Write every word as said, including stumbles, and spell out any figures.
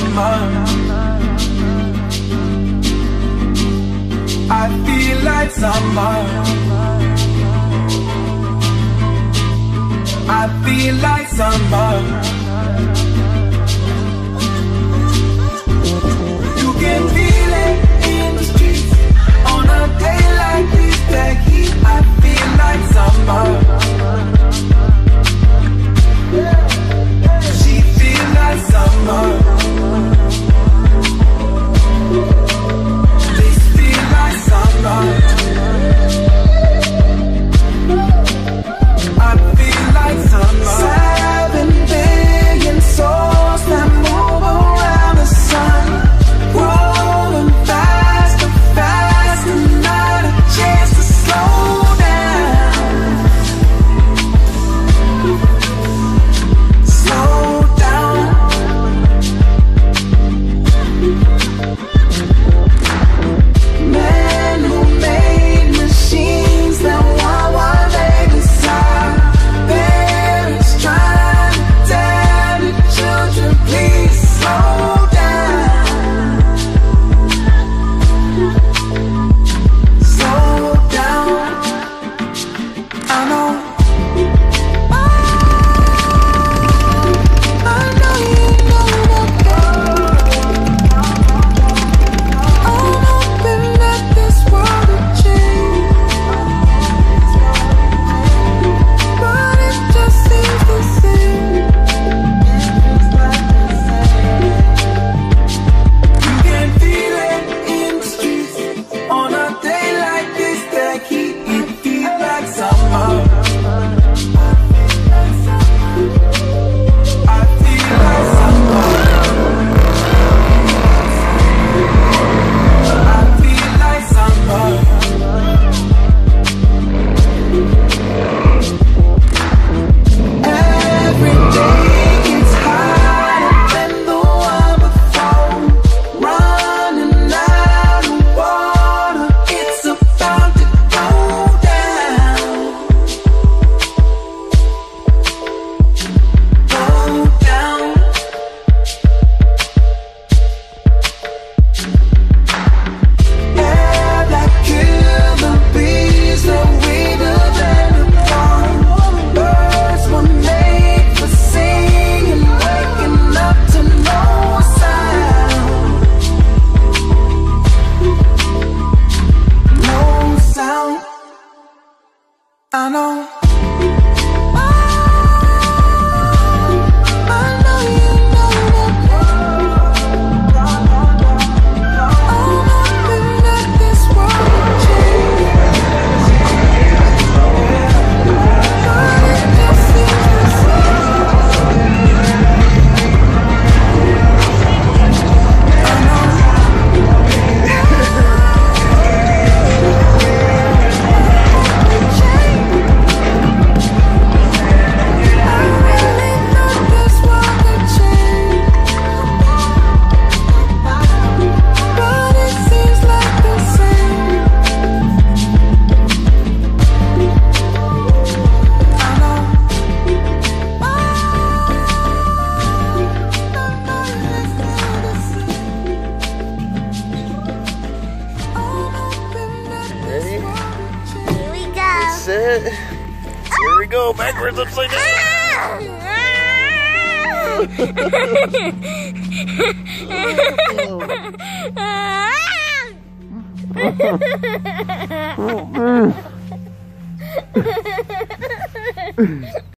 summer. I feel like summer. I feel like summer. You can feel it in the streets on a day like this. That heat, I feel like summer. She feel like summer. This feel like summer. I feel like summer. Seven billion souls that move around the sun, growing faster, faster, not a chance to slow down. Slow down. Men who made machines that want what they desire. Parents trying to tell the children, please slow down. Slow down. I know. I know you know that. I'm hoping that this world will change, but it just seems the same. You can feel it in the streets on a day like this. That heat, it feels like summer. I feel like summer. I feel like summer. Every day gets hotter than the one before. Running out of water, it's about to go down. Go down. Air that kill the bees, the weeder than the farm. Birds were made for singing, waking up to no sound. No sound. I know. I know you know that. I'm hoping that this world will change, but it just seems the same. I know. I really thought this world would change, but it seems like the same. I know. I know it's still the same. I'm hoping that this Ready? world will change. Here we go. Set. Here we go. Backwards, upside down. Ah!